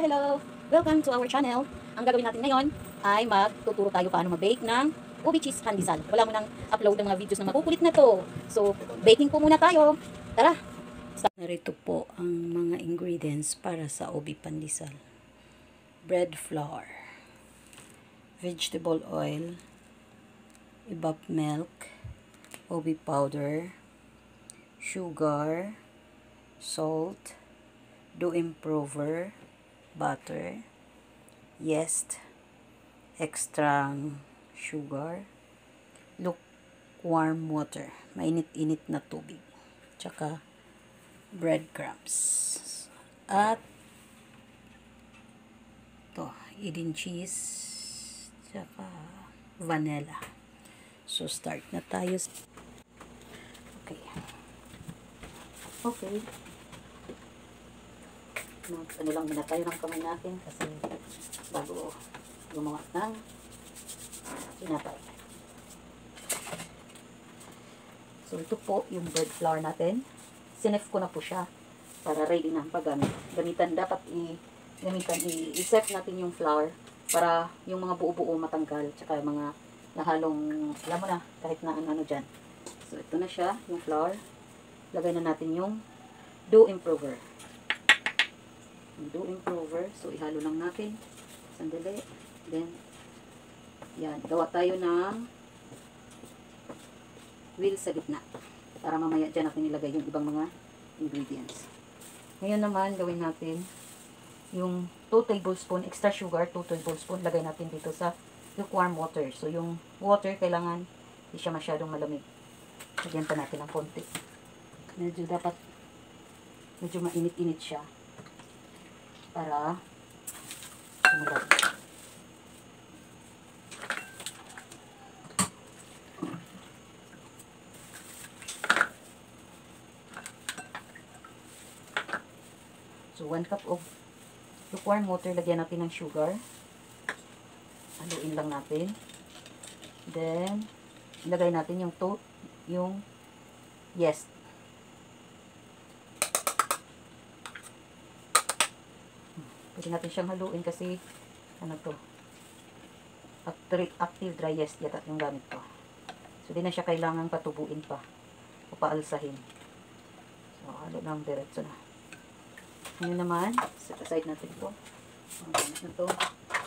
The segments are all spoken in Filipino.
Hello! Welcome to our channel. Ang gagawin natin ngayon ay magtuturo tayo paano mag-bake ng ubi cheese pandesal. Wala mo nang upload ng mga videos na makukulit na to. So, baking po muna tayo. Tara! Narito po ang mga ingredients para sa ubi pandesal. Bread flour, vegetable oil, evap milk, ubi powder, sugar, salt, dough improver, butter, yeast, extra sugar, lukewarm water, mainit-init na tubig, tsaka breadcrumbs, at to, Eden cheese, tsaka vanilla. So, start na tayo. Okay. Okay. Ano lang muna tayo ng kamay natin kasi bago gumawa ng tinapay. So, ito po yung bread flour natin. Sinef ko na po siya para ready na ang paggamit. Dapat i-set natin yung flour para yung mga buo-buo matanggal tsaka yung mga nahalong, alam mo na, kahit na ano dyan. So, ito na siya, yung flour. Lagay na natin yung dough improver. Dough improver. So, ihalo lang natin. Sandali. Then, yan. Gawa tayo ng wheel sa gitna. Para mamaya dyan natin ilagay yung ibang mga ingredients. Ngayon naman, gawin natin yung 2 tablespoon extra sugar, 2 tablespoon, lagay natin dito sa lukewarm water. So, yung water, kailangan hindi siya masyadong malamig. Lagyan pa natin ng konti. Medyo mainit-init siya. Para sumulat. So, 1 cup of lukewarm water, lagyan natin ng sugar. Haluin lang natin. Then, ilagay natin yung yeast. Pwede natin siyang haluin kasi ano to, active dry yeast yata yung gamit ko. So, di na siya kailangan patubuin pa o paalsahin. So, halo lang diretso na. Ngayon naman, set aside natin ito. Ang gamit na to.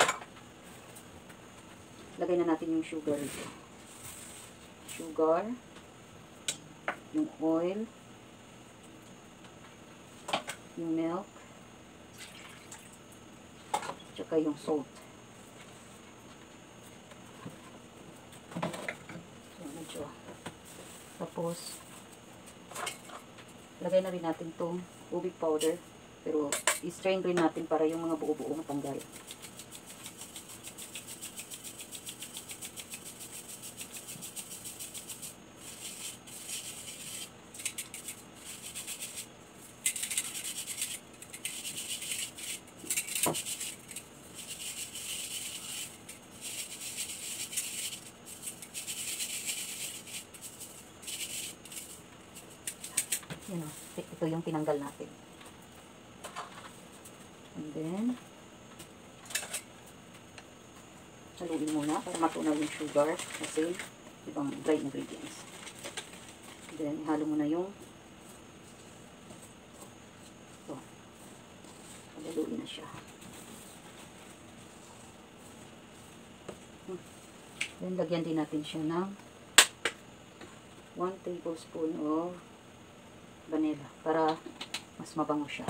Lagay na natin yung sugar ito. Sugar, yung oil, yung milk, tsaka yung salt. So, medyo. Tapos, lagay na rin natin itong ubi powder. Pero, i-strain rin natin para yung mga buo-buo matanggal. Yun o, ito yung tinanggal natin. And then, haluin muna para matunaw yung sugar kasi ibang dry ingredients. And then, ihalo mo na yung ito. Haluin na siya. Then, lagyan din natin siya ng 1 tablespoon of vanilla para mas mabango siya.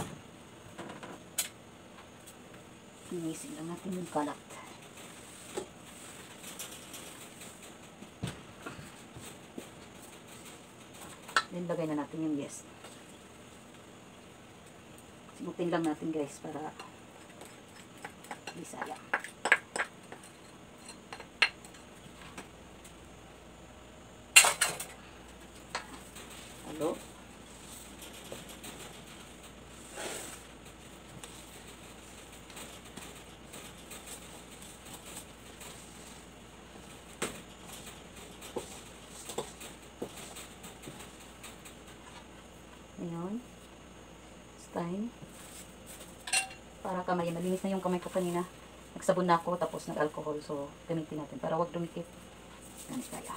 Inisin lang natin yung kalat. Then, lagay na natin yung yeast. Simutin lang natin guys para hindi sayang. Halo. Ngayon, it's time para kamay. Malinis na yung kamay ko kanina. Nagsabon na ako, tapos nag-alcohol. So, gamitin natin para wag dumikit. Ganit tayo.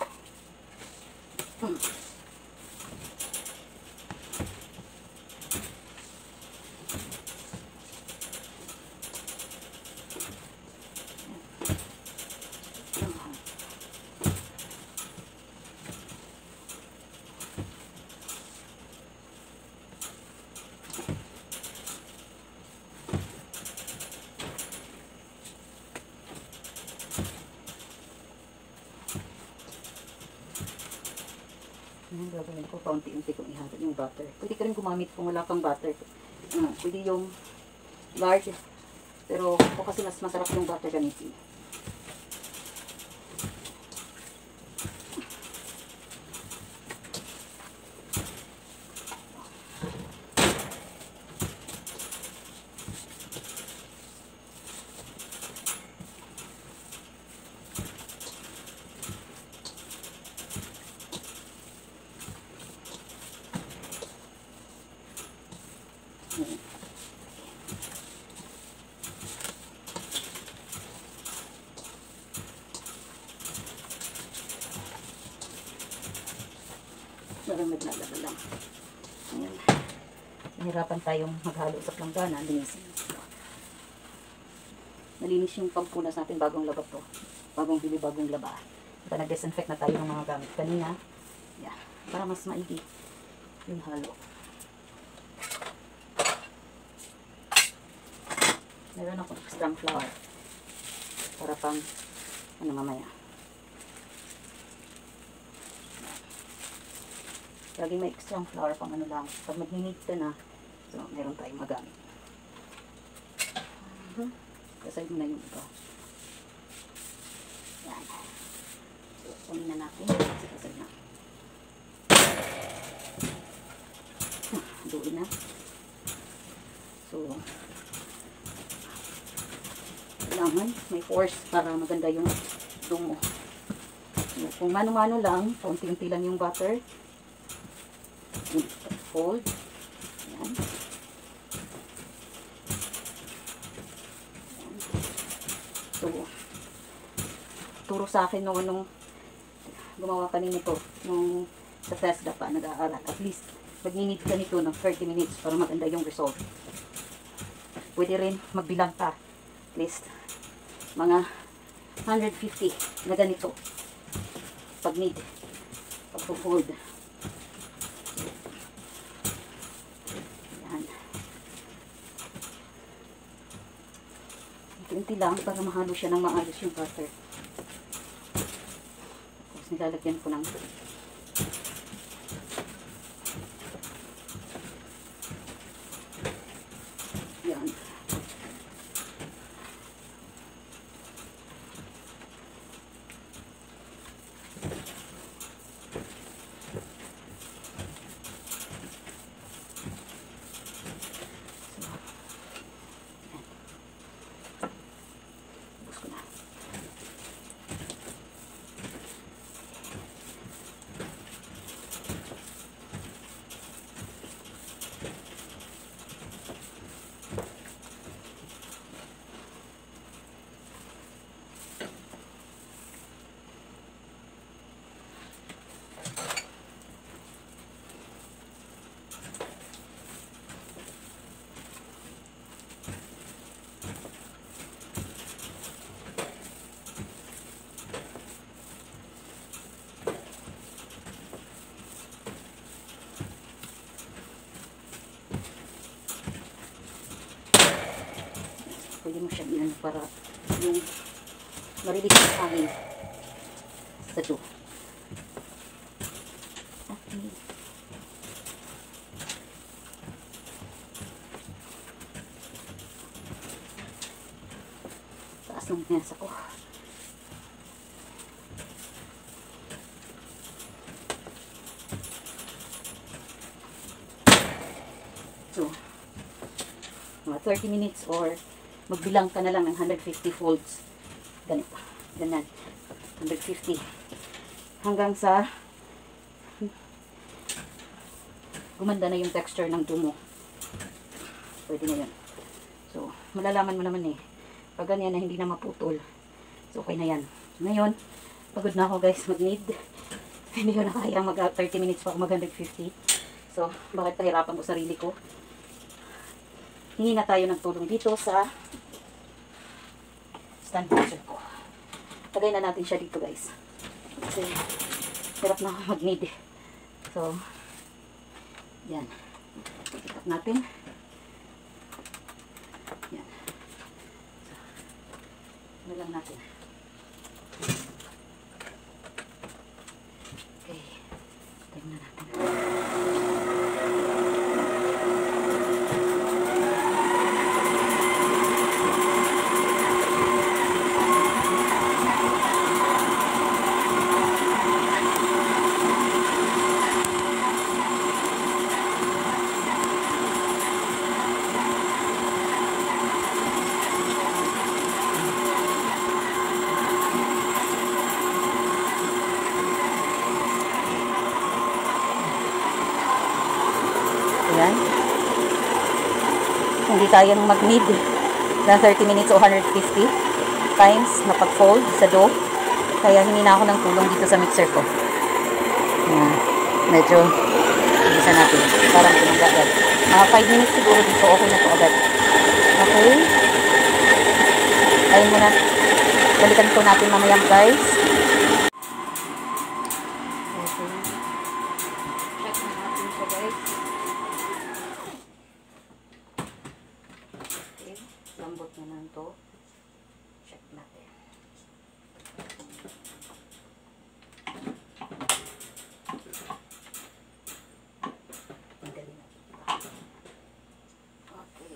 Ayan, gagawin ko, paunti-unti kong ihalo yung butter. Pwede ka rin gumamit kung wala kang butter. Pwede yung lard. Pero ako kasi mas masarap yung butter gamitin. Parang naglalaba lang. Ayan. Nahirapan tayong maghalo sa planggana. Linisin. Nalinis yung pampunas natin bagong laba to. Bagong bili, bagong laba. Ito, nag-disinfect na tayo ng mga gamit kanina. Yan. Para mas maigi yung halo. Meron akong extra flour. Para pang, ano mamaya. Lagi may extra flour pang ano lang. Pag mag-need ka na, so meron tayong magamit. Kasay mo na yung iba. Yan. So, kunin na natin. Kasay na. Duin na. So, kailangan may force para maganda yung dungo. So, kung mano-mano lang, paunti-unti lang yung butter. Fold. Ayan. Ayan. So, turo sa akin nung gumawa ka nito nung sa TESDA pa nag-aaral. At least, mag-need ka nito ng 30 minutes para maganda yung result. Pwede rin magbilang ka. At least, mga 150 na ganito. Pag need. Pag-fold. Unti lang para mahalo siya ng maayos yung butter. Tapos nilalagyan ko ng yan. Pwede mo siya yan para yung marilis yung hangin sa dough. Okay. Taas ng mesa ko. So, mga 30 minutes or magbilang ka na lang ng 150 folds. Ganito. Ganyan. 150. Hanggang sa gumanda na yung texture ng dough mo. Pwede na yun. So, malalaman mo naman eh. Pag ganyan na hindi na maputol. So, okay na yan. Ngayon, pagod na ako guys mag-knead. Hindi ko na kaya mag 30 minutes pa ako mag 150. So, bakit kahirapan ko sarili ko? Hingi na tayo ng tulong dito sa stand mixer ko. Tagay na natin siya dito guys. Kasi, hirap na ako mag-knead eh. So, yan. Ikat natin. Yan. So, ano lang natin. Okay. Tingnan natin. Ayan. Hindi kayang mag-knead ng 30 minutes o 150 times na pag-fold sa dough. Kaya hingi na ako ng tulong dito sa mixer ko. Ayan. Medyo isa natin. Parang pinag agad. Mga 5 minutes siguro dito. Okay na po agad. Okay. Ayun muna. Balikan po natin mamaya guys. Okay. Check na natin siya guys. Okay. Lambot na lang to. Check natin. Magaling na ito. Okay.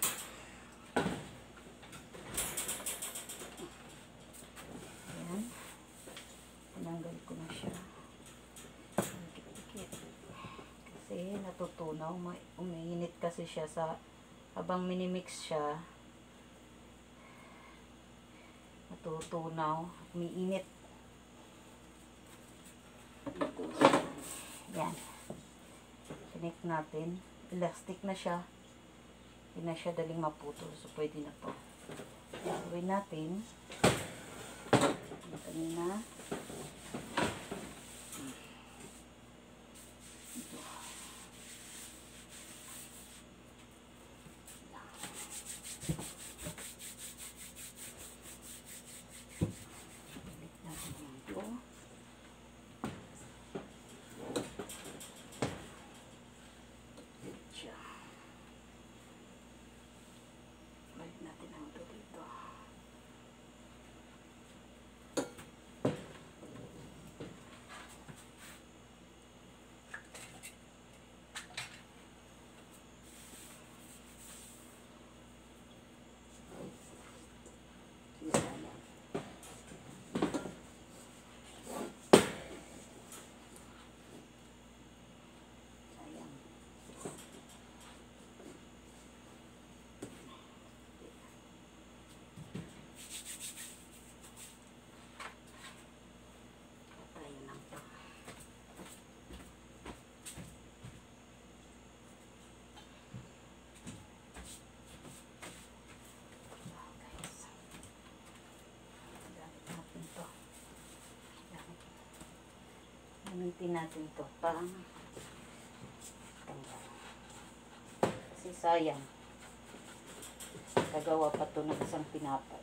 Ayan. Tinanggal ko na siya. Dikit-dikit. Kasi natutunaw. Umiinit kasi siya sa habang minimix siya. Natutunaw. Umiinit. Yan. Connect natin. Elastic na siya. Hindi na siya daling maputol. So, pwede na to. Gawin natin. Kanina. Ito. Balik natin ito. Balik natin ang ito dito. Gamitin natin ito pang tanggal. Kasi sayang. Kagawa pa ito ng isang pinapay.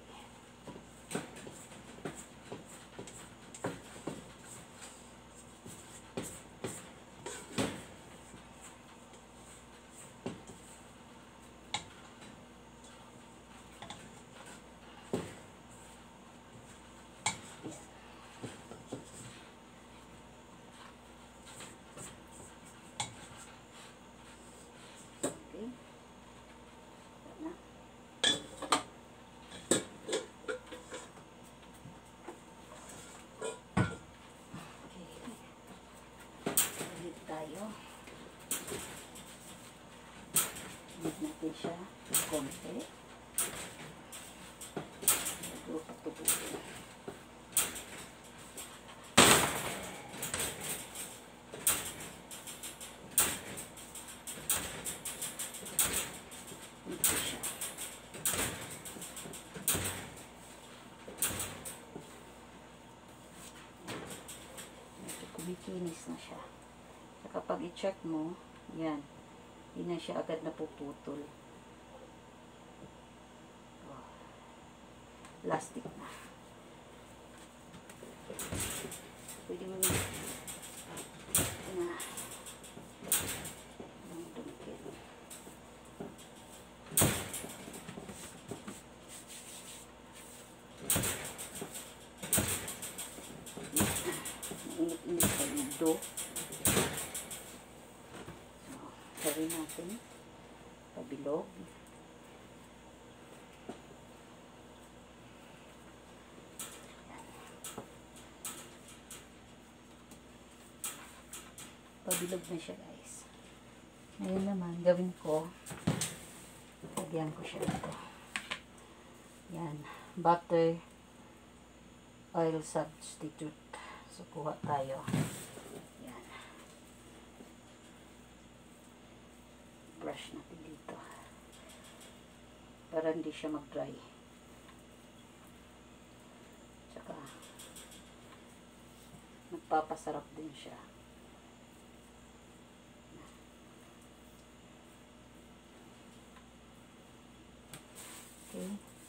Higit natin siya konti. Bago patubuhin. Ito siya. may kinis na siya. So, kapag i-check mo, yan. Hindi na siya agad napuputol. Oh, plastic na. Pwede mo na dumikit. Mainit-init pa yung dough. So, gawin natin pabilog. Pabilog na siya, guys. Ngayon naman, gawin ko, lagyan ko siya dito. Yan. Butter oil substitute. So, kuha tayo. Yan. Brush natin dito. Para hindi siya mag-dry. Tsaka, nagpapasarap din siya. Okay.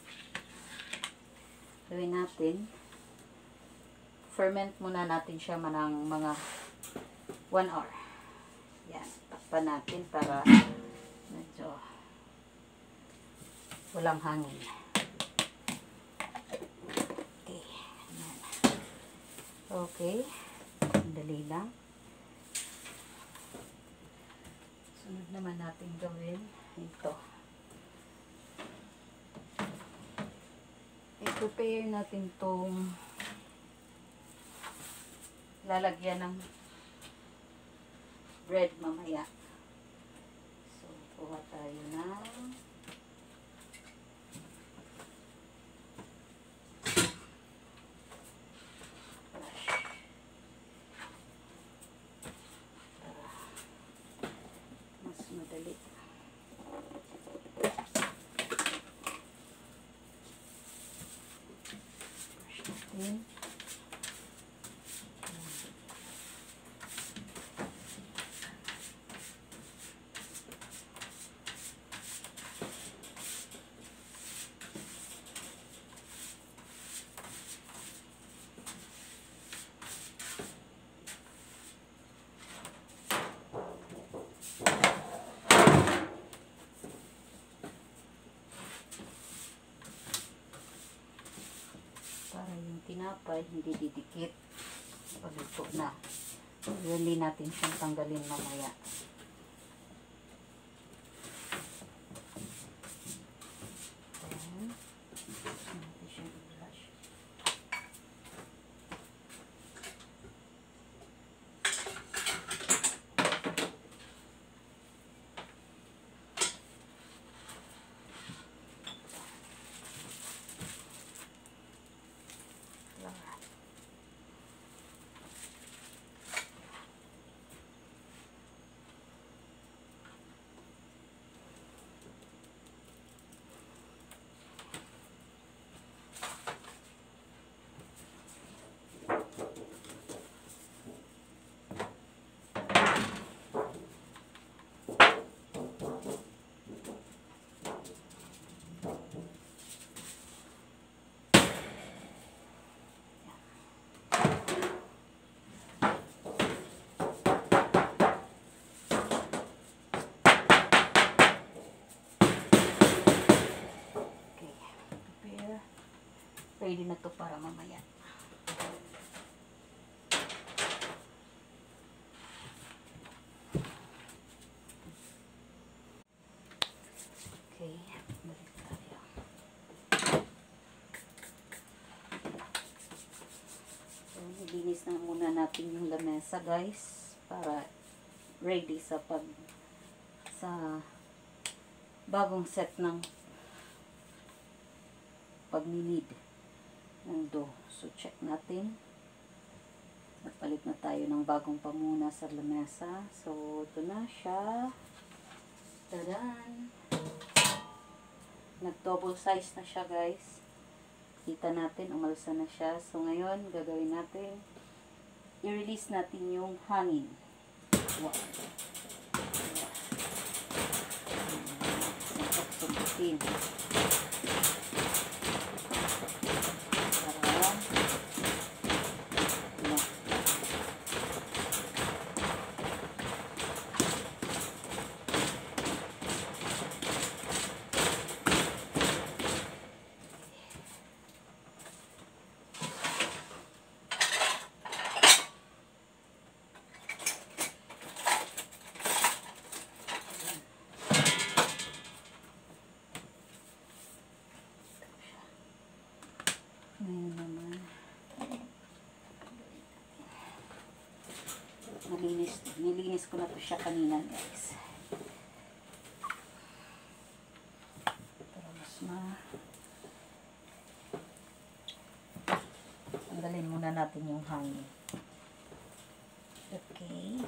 Gawin natin. Ferment muna natin siya manang mga 1 hour. Yan. Takpan natin para medyo walang hangin. Okay. Yan. Okay. Dali lang. Sunod naman natin gawin ito. I-prepare natin tong lalagyan ng bread mamaya. So, kuha tayo ng brush. Para mas madali. Brush natin. Para yung tinapay hindi didikit pagluto na. Hindi natin siyang tanggalin mamaya. Ayan. Natin siyang i-brush. Ready na to para mamaya. Okay, balik tayo. So, nilinis na muna natin yung lamesa, guys, para ready sa bagong set ng pagninid ng dough. So, check natin. Magpalit na tayo ng bagong pamuna sa lamesa. So, ito na siya. Tadan! Nag-double size na siya, guys. Kita natin, umalsa na siya. So, ngayon, gagawin natin i-release natin yung hangin. Wow. Suntok-suntukin. Ngayon naman, nilinis ko na to siya kanina, guys. Para mas tanggalin muna natin yung hangin. Okay.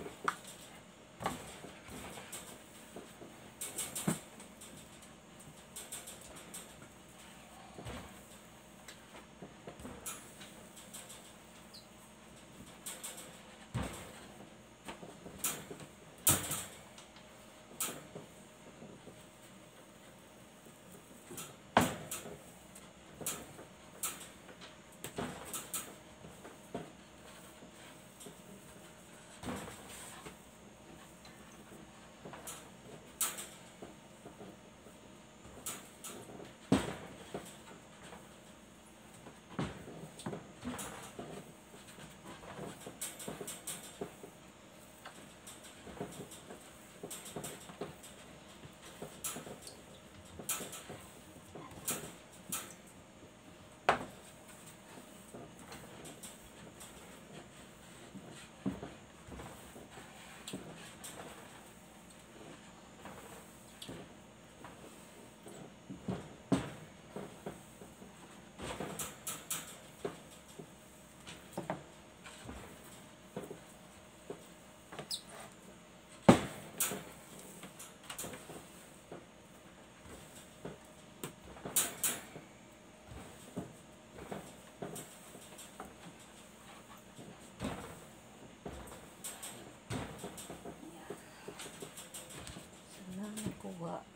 Kuha.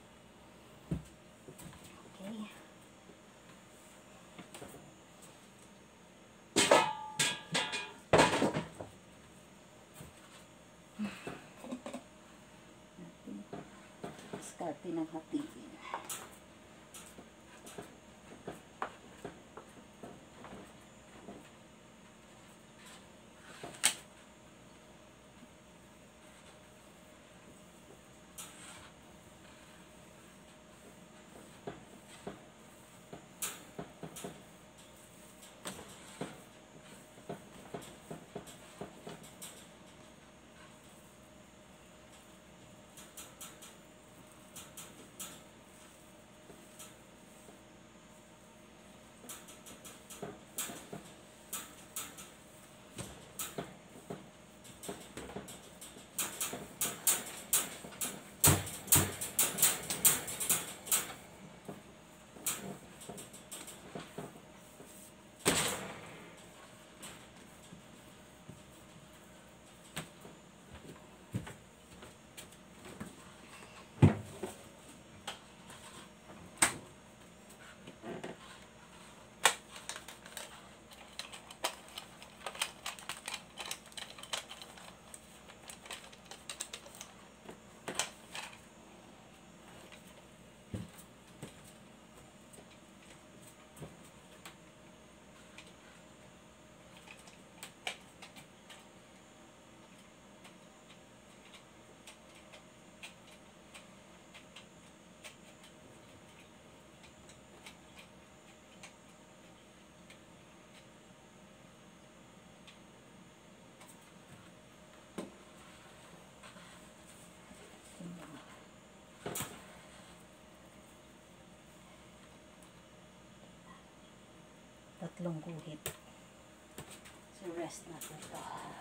Okay. Diskarte ng hatiin. Tatlong guhit. So, rest natin ito.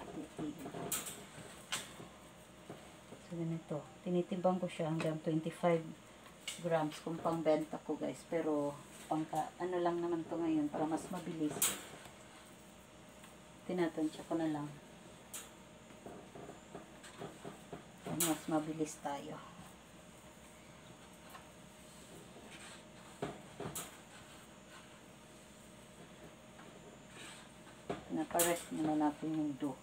So, ganito. Tinitimbang ko siya hanggang 25 grams kung pangbenta ko, guys. Pero, ano lang naman to ngayon para mas mabilis. tinatansya ko na lang. Mas mabilis tayo. Pinaparest muna natin yung dough.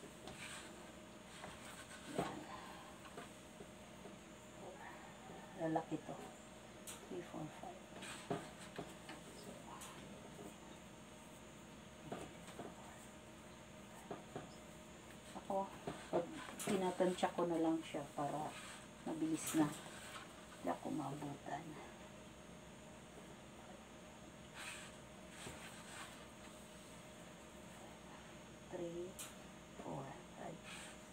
Yan. Lalaki to. 3, 4, 5. Ako, pag tinatansya ko na lang siya para mabilis na. Hindi ako maabutan. 3, 4, 5.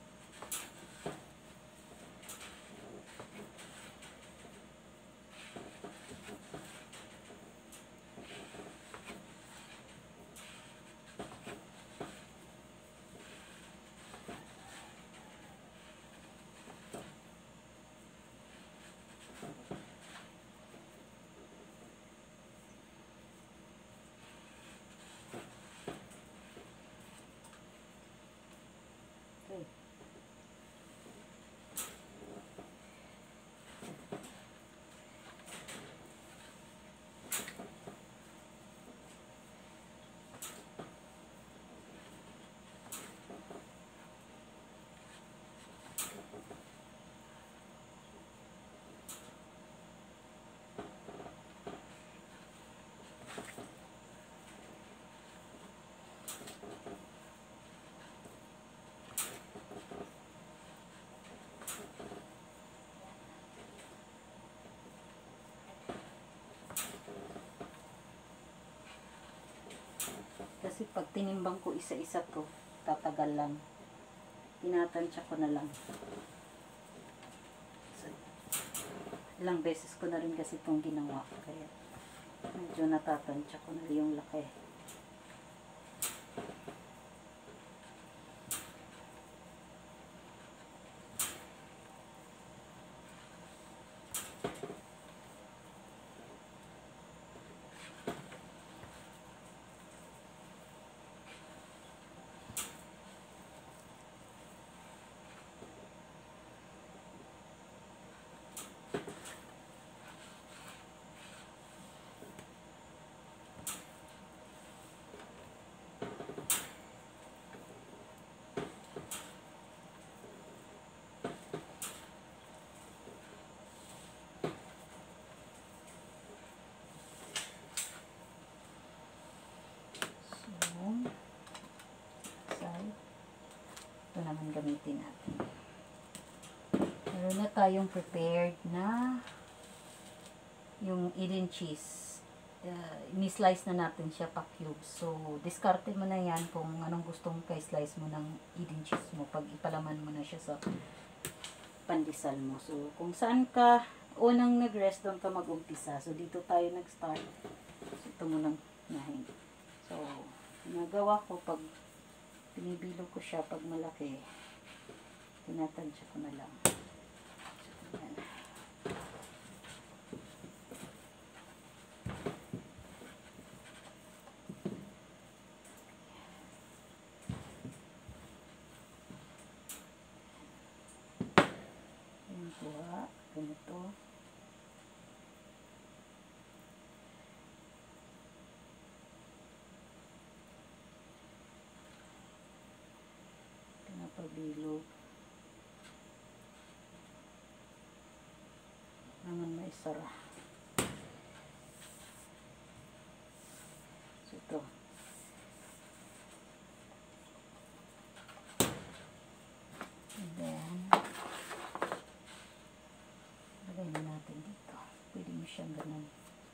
Kasi pag tinimbang ko isa-isa to, tatagal lang. Tinatansya ko na lang. So, ilang beses ko na rin kasi itong ginawa. Kaya medyo natatansya ko na yung laki. Ito naman gamitin natin. Meron na tayong prepared na yung Eden cheese. Ni-slice na natin siya pa cubes. So, diskarte mo na yan kung anong gustong ka-slice mo ng Eden cheese mo pag ipalaman mo na siya sa pandesal mo. So, kung saan ka unang nag-rest, doon ka mag-umpisa. So, dito tayo nag-start. So, ito munang nahin. So, nagawa ko pag pinibilo ko siya pag malaki, tinatansya ko na lang. So, yan. Yan kuha, ganito. Pinapabilog. Naman may sara. So, ito. And then, lagay na natin dito. Pwede mo siyang ganun.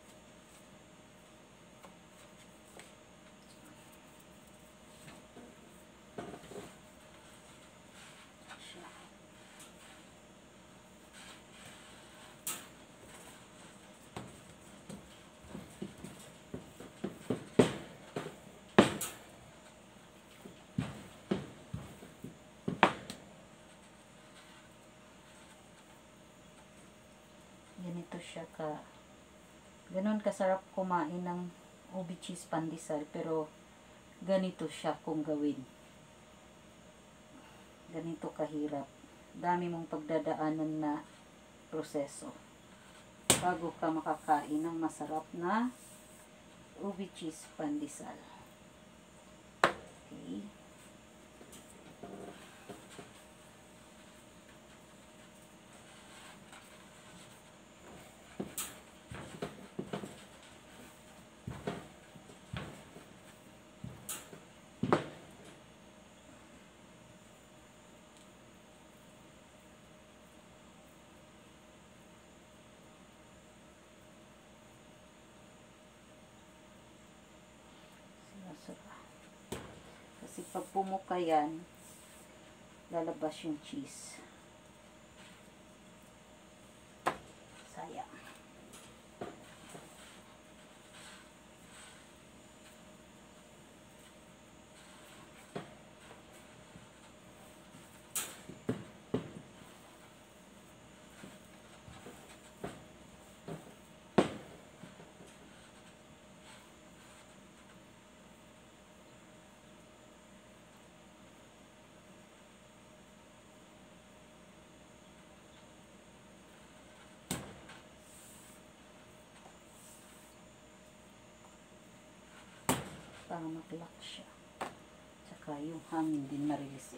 Ganito siya ganun kasarap kumain ng ube cheese pandesal, pero ganito siya kung gawin. Ganito kahirap. Dami mong pagdadaanan na proseso bago ka makakain ng masarap na ubi cheese pandesal. Okay. Kasi pag pumuka yan, lalabas yung cheese. Sayang. Para mag-lock siya. Tsaka yung hangin din ma-release.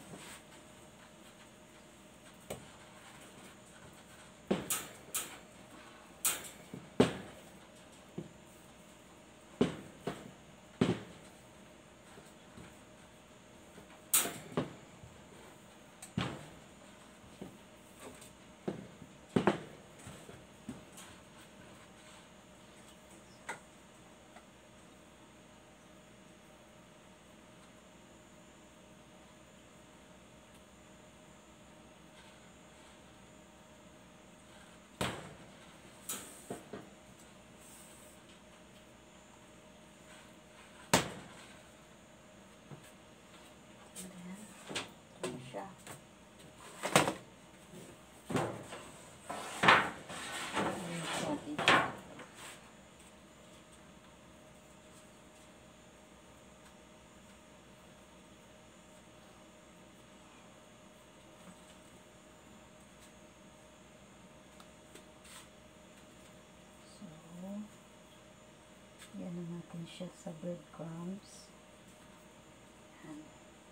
Yan na natin siya sa breadcrumbs. Yan.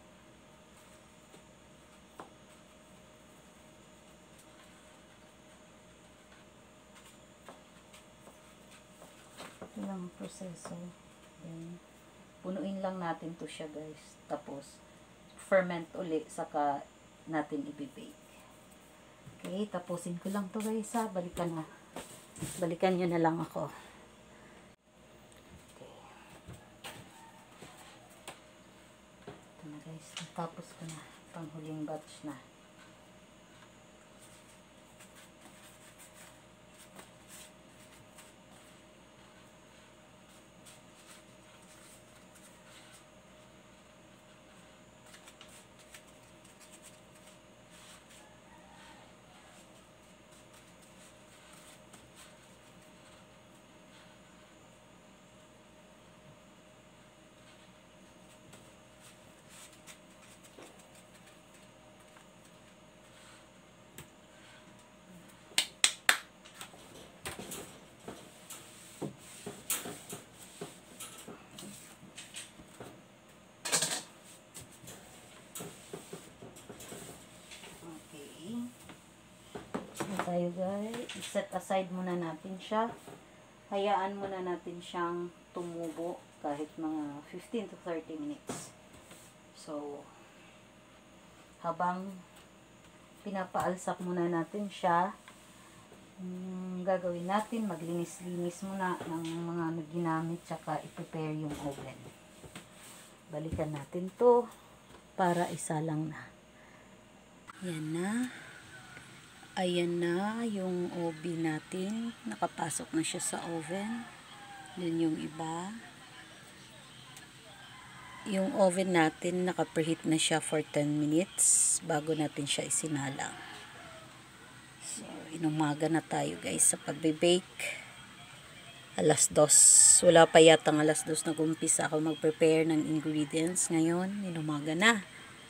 Ito lang ang proseso. Then, punuin lang natin to siya guys. Tapos, ferment uli saka natin i-bake. Okay, tapusin ko lang to guys ha. Balikan nyo na lang ako. Tapos ko na, panghuling batch na. Tayo guys, set aside muna natin siya. Hayaan muna natin siyang tumubo kahit mga 15 to 30 minutes. So, habang pinapaalsak muna natin siya, gagawin natin, maglinis-linis muna ng mga ginamit, tsaka i-prepare yung oven. Balikan natin to para isa lang na. Yan na. Ayan na yung obi natin. Nakapasok na siya sa oven. Then yung iba. Yung oven natin, naka-preheat na siya for 10 minutes bago natin siya isinalang. So, inumaga na tayo guys sa pagbe-bake. 2:00. Wala pa yatang 2:00 nag-umpisa ako mag-prepare ng ingredients. Ngayon, inumaga na.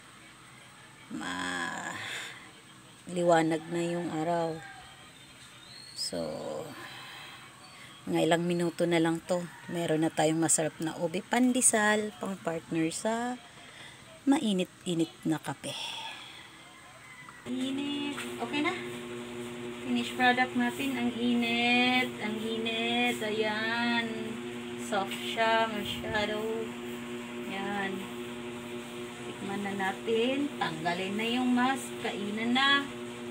Liwanag na yung araw. So, mga ilang minuto na lang to. Meron na tayong masarap na ube pandesal pang partner sa mainit-init na kape. Init. Okay na? Finished product natin. Ang init. Ang init. Ayan. Soft siya. Masyado. Ayan. Tikman na natin. Tanggalin na yung mask. Kainan na.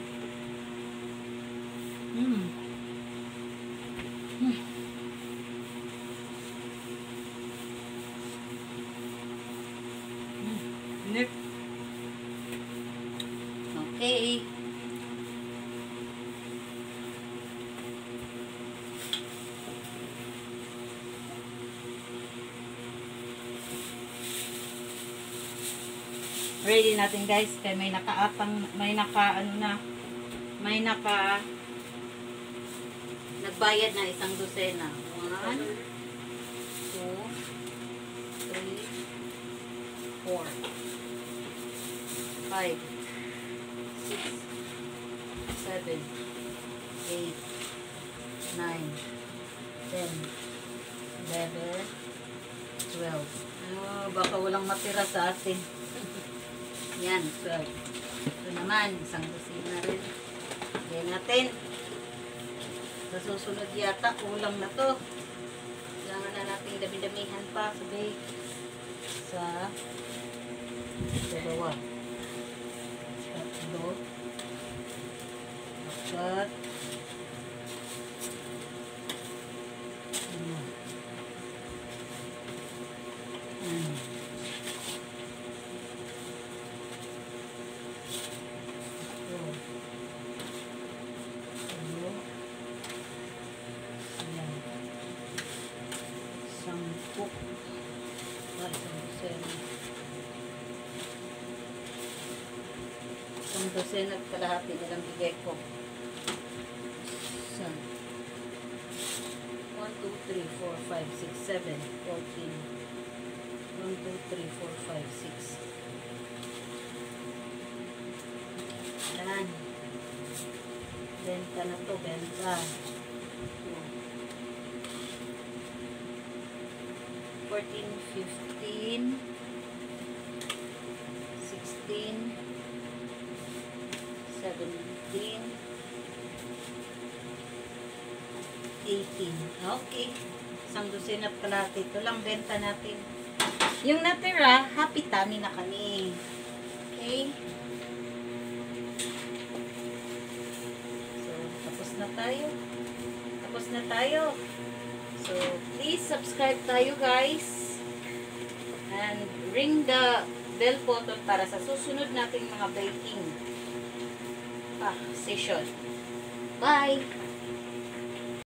Init. Okay. Ready natin guys, kaya may nagbayad na 1 dosena. 1, 2, 3, 4, 5, 6, 7, 8, 9, 10, 11, 12. Baka walang matira sa atin. Yan, 12. Ito naman, 1 dosena rin. Yan natin. Sa susunod yata, kulang na to. Kailangan na natin dami-damihan pa sa bake. Sa 2. 3. 4. 5. Sampuk. Isang dosena at kalahati nilang bigay ko. 1, 2, 3, 4, 5, 6, 7, 14. 1, 2, 3, 4, 5, 6. Yan. Benta na to, benta. 14, 15, 16, 17, 18. Okay. 1 dosena at kalahati. Ito lang benta natin. Yung natira, happy tummy na kami. Okay? So, tapos na tayo. Tapos na tayo. So, please subscribe tayo guys. And ring the bell button para sa susunod nating mga baking session. Bye!